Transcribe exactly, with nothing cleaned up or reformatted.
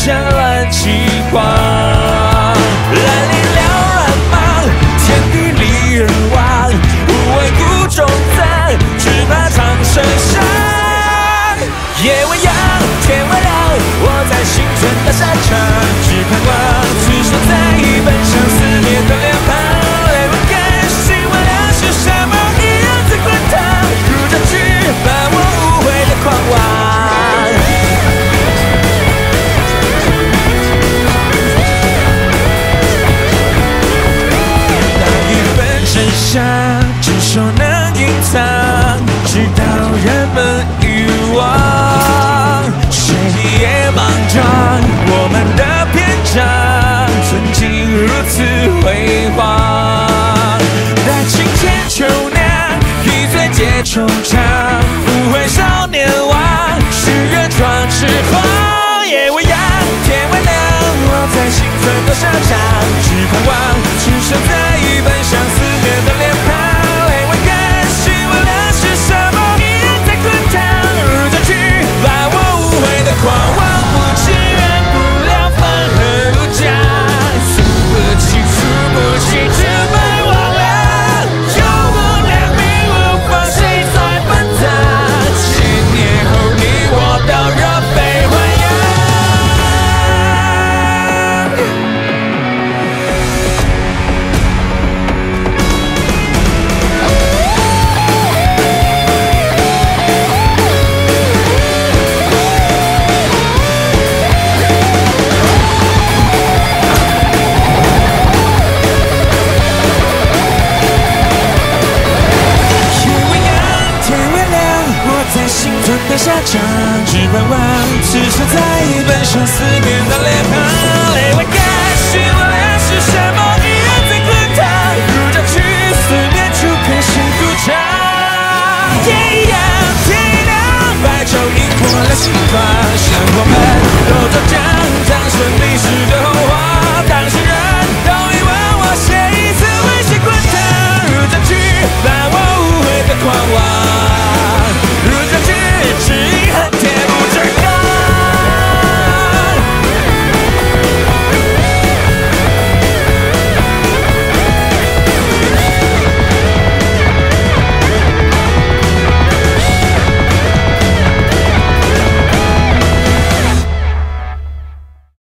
战乱起狂，蓝领了软忙，天地里人亡，无畏孤中藏，只怕长生伤。夜未央，天未亮，我在星辰大沙场，只盼望赤手在一本相思灭的脸庞，泪吻干，心万两是什么一样在滚烫，如这去把我无悔的狂妄。真相只说能隐藏，直到人们遗忘。谁也莽撞我们的篇章，曾经如此辉煌。待清天秋娘，一醉解惆怅，不悔少年王，誓愿壮翅膀。夜未央，天未亮，我在兴奋的沙场，只盼望只剩在一本相思面的脸庞，泪未干，心万两是什么一样在滚烫，如这去把我无悔的狂妄，不情愿不了放和如家，诉不起诉不起只败忘了，有无良命无法谁在奔腾，千年后你我都若悲欢样。的下场，只盼望此生在一本相思面的脸庞，泪未干，心万两是什么一样在滚烫，如这去思念出颗心独唱。天一样，天一亮，白昼映破了星光，像我们都走将。